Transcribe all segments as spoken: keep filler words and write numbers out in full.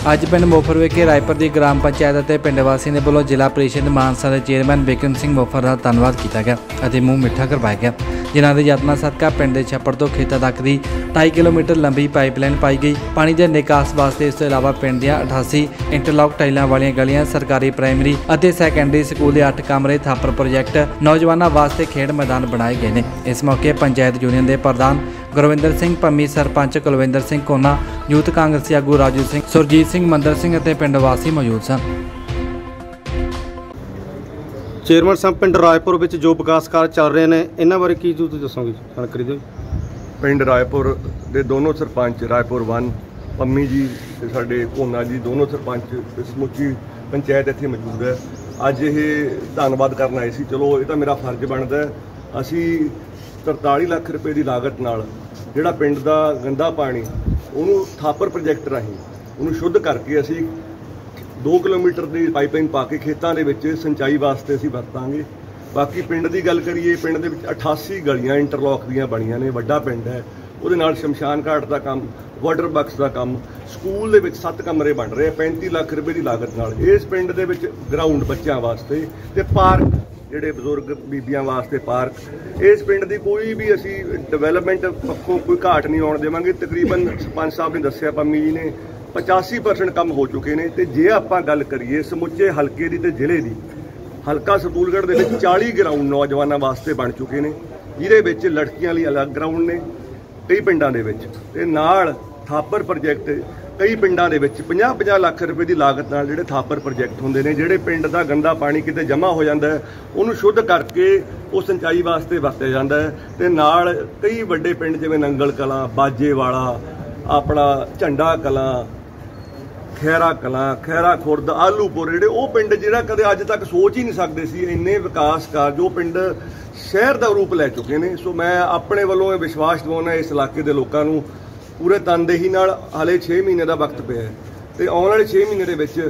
ਅੱਜ ਪਿੰਡ ਮੋਫਰ ਵਿਖੇ ਰਾਏਪੁਰ ਦੀ ਗ੍ਰਾਮ ਪੰਚਾਇਤ ਅਤੇ ਪਿੰਡ ਵਾਸੀਆਂ ਦੇ ਵੱਲੋਂ ਜ਼ਿਲ੍ਹਾ ਪ੍ਰੀਸ਼ਦ ਮਾਨਸਾ ਦੇ ਚੇਅਰਮੈਨ ਬਿਕਰਮ ਸਿੰਘ ਮੋਫਰ ਦਾ ਧੰਨਵਾਦ ਕੀਤਾ ਗਿਆ ਅਤੇ ਮੂੰਹ ਮਿੱਠਾ ਕਰਵਾਇਆ ਗਿਆ, ਜਿਨ੍ਹਾਂ ਦੇ ਯਤਨਾਂ ਸਦਕਾ ਪਿੰਡ ਦੇ ਛੱਪੜ ਤੋਂ ਖੇਤਾਂ ਤੱਕ ਦੀ ਢਾਈ ਕਿਲੋਮੀਟਰ ਲੰਬੀ ਪਾਈਪਲਾਈਨ ਪਾਈ ਗਈ। ਪਾਣੀ ਦੇ ਨਿਕਾਸ ਵਾਸਤੇ ਇਸ ਤੋਂ ਇਲਾਵਾ ਪਿੰਡ ਦੀਆਂ ਅਠਾਸੀ ਇੰਟਰਲੌਕ ਟਾਈਲਾਂ ਵਾਲੀਆਂ ਗਲੀਆਂ, ਸਰਕਾਰੀ ਪ੍ਰਾਇਮਰੀ ਅਤੇ ਸੈਕੰਡਰੀ ਸਕੂਲ ਦੇ ਅੱਠ ਕਮਰੇ, ਥਾਪਰ ਪ੍ਰੋਜੈਕਟ, ਨੌਜਵਾਨਾਂ ਵਾਸਤੇ ਖੇਡ ਮੈਦਾਨ ਬਣਾਏ ਗਏ ਨੇ। ਇਸ ਮੌਕੇ ਪੰਚਾਇਤ ਯੂਨੀਅਨ ਦੇ ਪ੍ਰਧਾਨ ਗੁਰਵਿੰਦਰ ਸਿੰਘ ਪੰਮੀ, ਸਰਪੰਚ ਕੁਲਵਿੰਦਰ ਸਿੰਘ ਕੋਨਾ, ਯੂਥ ਕਾਂਗਰਸੀ ਆਗੂ ਰਾਜੂ ਸਿੰਘ, ਸੁਰਜੀਤ ਸਿੰਘ, ਮੰਦਰ ਸਿੰਘ ਅਤੇ ਪਿੰਡ ਵਾਸੀ ਮੌਜੂਦ ਸਨ। ਚੇਅਰਮੈਨ ਸਾਹਿਬ, ਪਿੰਡ ਰਾਏਪੁਰ ਵਿੱਚ ਜੋ ਵਿਕਾਸ ਕਾਰਜ ਚੱਲ ਰਹੇ ਨੇ ਇਹਨਾਂ ਬਾਰੇ ਕੀ ਤੁਸੀਂ ਦੱਸੋਗੇ? ਜਾਣਕਾਰੀ ਦਿਓ। ਪਿੰਡ ਰਾਏਪੁਰ ਦੇ ਦੋਨੋਂ ਸਰਪੰਚ, ਰਾਏਪੁਰ ਵਨ ਪੰਮੀ ਜੀ ਤੇ ਸਾਡੇ ਕੋਨਾ ਜੀ, ਦੋਨੋਂ ਸਰਪੰਚ ਸਮੁੱਚੀ ਪੰਚਾਇਤ ਇੱਥੇ ਮੌਜੂਦ ਹੈ। ਅੱਜ ਇਹ ਧੰਨਵਾਦ ਕਰਨ ਆਏ ਸੀ। ਚਲੋ ਇਹ ਤਾਂ ਮੇਰਾ ਫਰਜ਼ ਬਣਦਾ। ਅਸੀਂ ਤਰਤਾਲੀ ਲੱਖ ਰੁਪਏ ਦੀ ਲਾਗਤ ਨਾਲ ਜਿਹੜਾ ਪਿੰਡ ਦਾ ਗੰਦਾ ਪਾਣੀ ਉਹਨੂੰ ਥਾਪਰ ਪ੍ਰੋਜੈਕਟ ਰਾਹੀਂ ਉਹਨੂੰ ਸ਼ੁੱਧ ਕਰਕੇ ਅਸੀਂ ਦੋ ਕਿਲੋਮੀਟਰ ਦੀ ਪਾਈਪਲਾਈਨ ਪਾ ਕੇ ਖੇਤਾਂ ਦੇ ਵਿੱਚ ਸਿੰਚਾਈ ਵਾਸਤੇ ਅਸੀਂ ਵਰਤਾਂਗੇ। ਬਾਕੀ ਪਿੰਡ ਦੀ ਗੱਲ ਕਰੀਏ, ਪਿੰਡ ਦੇ ਵਿੱਚ ਅਠਾਸੀ ਗਲੀਆਂ ਇੰਟਰਲੌਕ ਦੀਆਂ ਬਣੀਆਂ ਨੇ, ਵੱਡਾ ਪਿੰਡ ਹੈ। ਉਹਦੇ ਨਾਲ ਸ਼ਮਸ਼ਾਨ ਘਾਟ ਦਾ ਕੰਮ, ਵਾਟਰ ਬਾਕਸ ਦਾ ਕੰਮ, ਸਕੂਲ ਦੇ ਵਿੱਚ ਸੱਤ ਕਮਰੇ ਬਣ ਰਹੇ ਪੈਂਤੀ ਲੱਖ ਰੁਪਏ ਦੀ ਲਾਗਤ ਨਾਲ। ਇਸ ਪਿੰਡ ਦੇ ਵਿੱਚ ਗਰਾਊਂਡ ਬੱਚਿਆਂ ਵਾਸਤੇ ਤੇ ਪਾਰਕ, ਜਿਹੜੇ ਬਜ਼ੁਰਗ ਬੀਬੀਆਂ ਵਾਸਤੇ ਪਾਰਕ। ਇਸ ਪਿੰਡ ਦੀ ਕੋਈ ਵੀ ਅਸੀਂ ਡਿਵੈਲਪਮੈਂਟ ਪੱਖੋਂ ਕੋਈ ਘਾਟ ਨਹੀਂ ਆਉਣ ਦੇਵਾਂਗੇ। ਤਕਰੀਬਨ ਸਰਪੰਚ ਸਾਹਿਬ ਨੇ ਦੱਸਿਆ, ਪੰਮੀ ਜੀ ਨੇ, ਪਚਾਸੀ ਪਰਸੈਂਟ ਕੰਮ ਹੋ ਚੁੱਕੇ ਨੇ। ਤੇ ਜੇ ਆਪਾਂ ਗੱਲ ਕਰੀਏ ਸਮੁੱਚੇ ਹਲਕੇ ਦੀ ਤੇ ਜ਼ਿਲ੍ਹੇ ਦੀ, ਹਲਕਾ ਸਰਦੂਲਗੜ੍ਹ ਦੇ ਵਿੱਚ ਚਾਲੀ ਗਰਾਊਂਡ ਨੌਜਵਾਨਾਂ ਵਾਸਤੇ ਬਣ ਚੁੱਕੇ ਨੇ, ਜਿਹਦੇ ਵਿੱਚ ਲੜਕੀਆਂ ਲਈ ਅਲੱਗ ਗਰਾਊਂਡ ਨੇ ਕਈ ਪਿੰਡਾਂ ਦੇ ਵਿੱਚ, ਤੇ ਨਾਲ ਥਾਪਰ ਪ੍ਰੋਜੈਕਟ ਕਈ ਪਿੰਡਾਂ ਦੇ ਵਿੱਚ ਪੰਜਾਹ ਪੰਜਾਹ ਲੱਖ ਰੁਪਏ ਦੀ ਲਾਗਤ ਨਾਲ ਜਿਹੜੇ ਥਾਪਰ ਪ੍ਰੋਜੈਕਟ ਹੁੰਦੇ ਨੇ, ਜਿਹੜੇ ਪਿੰਡ ਦਾ ਗੰਦਾ ਪਾਣੀ ਕਿਤੇ ਜਮ੍ਹਾਂ ਹੋ ਜਾਂਦਾ ਹੈ ਉਹਨੂੰ ਸ਼ੁੱਧ ਕਰਕੇ ਉਹ ਸਿੰਚਾਈ ਵਾਸਤੇ ਵਰਤਿਆ ਜਾਂਦਾ ਹੈ। ਤੇ ਨਾਲ ਕਈ ਵੱਡੇ ਪਿੰਡ ਜਿਵੇਂ ਨੰਗਲ ਕਲਾਂ, ਬਾਜੇਵਾਲਾ, ਆਪਣਾ ਝੰਡਾ ਕਲਾਂ, ਖੈਰਾ ਕਲਾਂ, ਖੈਰਾ ਖੁਰਦ, ਆਲੂਪੁਰ, ਜਿਹੜੇ ਉਹ ਪਿੰਡ ਜਿਹੜਾ ਕਦੇ ਅੱਜ ਤੱਕ ਸੋਚ ਹੀ ਨਹੀਂ ਸਕਦੇ ਸੀ, ਇੰਨੇ ਵਿਕਾਸ ਕਾਰਜ ਉਹ ਪਿੰਡ ਸ਼ਹਿਰ ਦਾ ਰੂਪ ਲੈ ਚੁੱਕੇ ਨੇ। ਸੋ ਮੈਂ ਆਪਣੇ ਵੱਲੋਂ ਇਹ ਵਿਸ਼ਵਾਸ ਦਿਵਾਉਣਾ ਇਸ ਇਲਾਕੇ ਦੇ ਲੋਕਾਂ ਨੂੰ ਪੂਰੇ ਤਨਦੇਹੀ ਨਾਲ। ਹਾਲੇ ਛੇ ਮਹੀਨੇ ਦਾ ਵਕਤ ਪਿਆ ਤੇ ਆਉਣ ਵਾਲੇ ਛੇ ਮਹੀਨੇ ਦੇ ਵਿੱਚ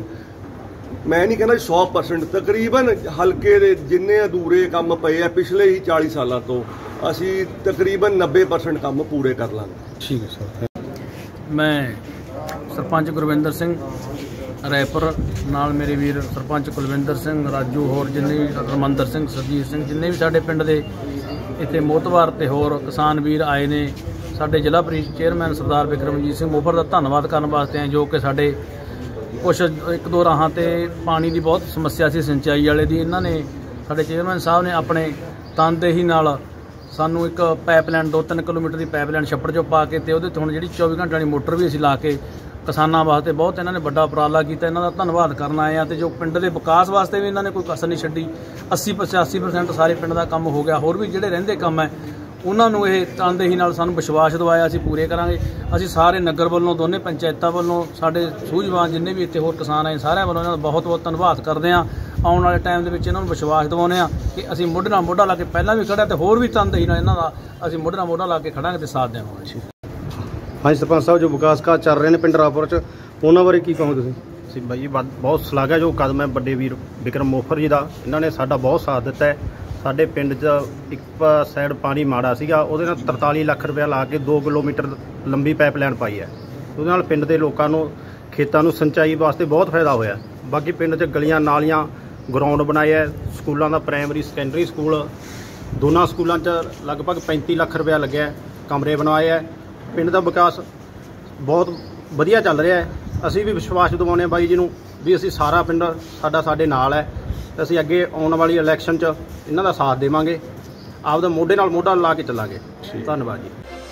ਮੈਂ ਨਹੀਂ ਕਹਿੰਦਾ ਸੌ ਪਰਸੈਂਟ, ਤਕਰੀਬਨ ਹਲਕੇ ਦੇ ਜਿੰਨੇ ਅਧੂਰੇ ਕੰਮ ਪਏ ਆ ਪਿਛਲੇ ਹੀ ਚਾਲੀ ਸਾਲਾਂ ਤੋਂ, ਅਸੀਂ ਤਕਰੀਬਨ ਨੱਬੇ ਪਰਸੈਂਟ ਕੰਮ ਪੂਰੇ ਕਰ ਲਾਂਗੇ। ਠੀਕ ਹੈ ਸਰ। ਮੈਂ ਸਰਪੰਚ ਗੁਰਵਿੰਦਰ ਸਿੰਘ ਰਾਏਪੁਰ, ਨਾਲ ਮੇਰੇ ਵੀਰ ਸਰਪੰਚ ਕੁਲਵਿੰਦਰ ਸਿੰਘ, ਰਾਜੂ, ਹੋਰ ਜਿੰਨੇ ਵੀ ਮੰਦਰ ਸਿੰਘ, ਸੁਰਜੀਤ ਸਿੰਘ, ਜਿੰਨੇ ਵੀ ਸਾਡੇ ਪਿੰਡ ਦੇ ਇੱਥੇ ਮੋਹਤਵਾਰ ਤੇ ਹੋਰ ਕਿਸਾਨ ਵੀਰ ਆਏ ਨੇ, ਸਾਡੇ ਜ਼ਿਲ੍ਹਾ ਪ੍ਰੀਸ਼ਦ ਚੇਅਰਮੈਨ ਸਰਦਾਰ ਬਿਕਰਮਜੀਤ ਸਿੰਘ ਮੋਫਰ ਦਾ ਧੰਨਵਾਦ ਕਰਨ ਵਾਸਤੇ ਆਏ, ਜੋ ਕਿ ਸਾਡੇ ਕੁਛ ਇੱਕ ਦੋ ਰਾਹਾਂ ਤੇ ਪਾਣੀ ਦੀ ਬਹੁਤ ਸਮੱਸਿਆ ਸੀ ਸਿੰਚਾਈ ਵਾਲੇ ਦੀ। ਇਹਨਾਂ ਨੇ, ਸਾਡੇ ਚੇਅਰਮੈਨ ਸਾਹਿਬ ਨੇ ਆਪਣੇ ਤਨਦੇਹੀ ਨਾਲ ਸਾਨੂੰ ਇੱਕ ਪਾਈਪਲਾਈਨ ਦੋ ਤਿੰਨ ਕਿਲੋਮੀਟਰ ਦੀ ਪਾਈਪਲਾਈਨ ਛੱਪੜ 'ਚੋਂ ਪਾ ਕੇ, ਤੇ ਉਹਦੇ ਤੋਂ ਹੁਣ ਜਿਹੜੀ ਚੌਵੀ ਘੰਟਿਆਂ ਵਾਲੀ ਮੋਟਰ ਵੀ ਅਸੀਂ ਲਾ ਕੇ ਕਿਸਾਨਾਂ ਵਾਸਤੇ ਬਹੁਤ ਇਹਨਾਂ ਨੇ ਵੱਡਾ ਉਪਰਾਲਾ ਕੀਤਾ। ਇਹਨਾਂ ਦਾ ਧੰਨਵਾਦ ਕਰਨ ਆਏ ਆ। ਤੇ ਜੋ ਪਿੰਡ ਦੇ ਵਿਕਾਸ ਵਾਸਤੇ ਵੀ ਇਹਨਾਂ ਨੇ ਕੋਈ ਕਸਰ ਨਹੀਂ ਛੱਡੀ। ਅੱਸੀ ਪਚਾਸੀ ਪਰਸੈਂਟ ਸਾਰੇ ਪਿੰਡ ਦਾ ਕੰਮ ਹੋ ਗਿਆ। ਹੋਰ ਵੀ ਜਿਹੜੇ ਰਹਿੰਦੇ ਕੰਮ ਹੈ ਉਹਨਾਂ ਨੂੰ ਇਹ ਤਨਦੇਹੀ ਨਾਲ ਸਾਨੂੰ ਵਿਸ਼ਵਾਸ ਦਿਵਾਇਆ ਅਸੀਂ ਪੂਰੇ ਕਰਾਂਗੇ। ਅਸੀਂ ਸਾਰੇ ਨਗਰ ਵੱਲੋਂ, ਦੋਨੇ ਪੰਚਾਇਤਾਂ ਵੱਲੋਂ, ਸਾਡੇ ਸੂਝਵਾਨ ਜਿੰਨੇ ਵੀ ਇੱਥੇ ਹੋਰ ਕਿਸਾਨ ਆਏ ਸਾਰਿਆਂ ਵੱਲੋਂ ਇਹਨਾਂ ਦਾ ਬਹੁਤ ਬਹੁਤ ਧੰਨਵਾਦ ਕਰਦੇ ਹਾਂ। ਆਉਣ ਵਾਲੇ ਟਾਈਮ ਦੇ ਵਿੱਚ ਇਹਨਾਂ ਨੂੰ ਵਿਸ਼ਵਾਸ ਦਿਵਾਉਂਦੇ ਹਾਂ ਕਿ ਅਸੀਂ ਮੋਢੇ ਨਾਲ ਮੋਢਾ ਲਾ ਕੇ ਪਹਿਲਾਂ ਵੀ ਖੜ੍ਹਿਆ ਤੇ ਹੋਰ ਵੀ ਤਨਦੇਹੀ ਨਾਲ ਇਹਨਾਂ ਦਾ ਅਸੀਂ ਮੋਢੇ ਨਾਲ ਮੋਢਾ ਲਾ ਕੇ ਖੜਾਂਗੇ ਤੇ ਸਾਥ ਦੇਵਾਂਗੇ। ਹਾਂਜੀ ਸਰਪੰਚ ਸਾਹਿਬ, ਜੋ ਵਿਕਾਸ ਕਾਰਜ ਚੱਲ ਰਹੇ ਨੇ ਪਿੰਡ ਰਾਏਪੁਰ 'ਚ ਉਹਨਾਂ ਬਾਰੇ ਕੀ ਕਹੋਗੇ ਤੁਸੀਂ? ਅਸੀਂ ਬਾਈ ਜੀ ਬਹੁਤ ਸ਼ਲਾਘਾ ਜੋ ਕਦਮ ਹੈ ਵੱਡੇ ਵੀਰ ਬਿਕਰਮ ਮੋਫਰ ਜੀ ਦਾ। ਇਹਨਾਂ ਨੇ ਸਾਡਾ ਬਹੁਤ ਸਾਥ ਦਿੱਤਾ ਹੈ। ਸਾਡੇ ਪਿੰਡ 'ਚ ਇੱਕ ਸਾਈਡ ਪਾਣੀ ਮਾੜਾ ਸੀਗਾ, ਉਹਦੇ ਨਾਲ ਤਰਤਾਲੀ ਲੱਖ ਰੁਪਇਆ ਲਾ ਕੇ ਦੋ ਕਿਲੋਮੀਟਰ ਲੰਬੀ ਪਾਈਪਲਾਈਨ ਪਾਈ ਹੈ। ਉਹਦੇ ਨਾਲ ਪਿੰਡ ਦੇ ਲੋਕਾਂ ਨੂੰ, ਖੇਤਾਂ ਨੂੰ ਸਿੰਚਾਈ ਵਾਸਤੇ ਬਹੁਤ ਫਾਇਦਾ ਹੋਇਆ। ਬਾਕੀ ਪਿੰਡ 'ਚ ਗਲੀਆਂ, ਨਾਲੀਆਂ, ਗਰਾਊਂਡ ਬਣਾਏ ਹੈ, ਸਕੂਲਾਂ ਦਾ ਪ੍ਰਾਇਮਰੀ ਸੈਕੰਡਰੀ ਸਕੂਲ, ਦੋਨਾਂ ਸਕੂਲਾਂ 'ਚ ਲਗਭਗ ਪੈਂਤੀ ਲੱਖ ਰੁਪਇਆ ਲੱਗਿਆ, ਕਮਰੇ ਬਣਵਾਏ ਹੈ। ਪਿੰਡ ਦਾ ਵਿਕਾਸ ਬਹੁਤ ਵਧੀਆ ਚੱਲ ਰਿਹਾ ਹੈ। ਅਸੀਂ ਵੀ ਵਿਸ਼ਵਾਸ ਦਿਵਾਉਂਦੇ ਹਾਂ ਬਾਈ ਜੀ ਨੂੰ ਵੀ ਅਸੀਂ ਸਾਰਾ ਪਿੰਡ ਸਾਡਾ ਸਾਡੇ ਨਾਲ ਹੈ ਤੇ ਅਸੀਂ ਅੱਗੇ ਆਉਣ ਵਾਲੀ ਇਲੈਕਸ਼ਨ 'ਚ ਇਹਨਾਂ ਦਾ ਸਾਥ ਦੇਵਾਂਗੇ, ਆਪਦਾ ਮੋਢੇ ਨਾਲ ਮੋਢਾ ਲਾ ਕੇ ਚੱਲਾਂਗੇ। ਧੰਨਵਾਦ ਜੀ।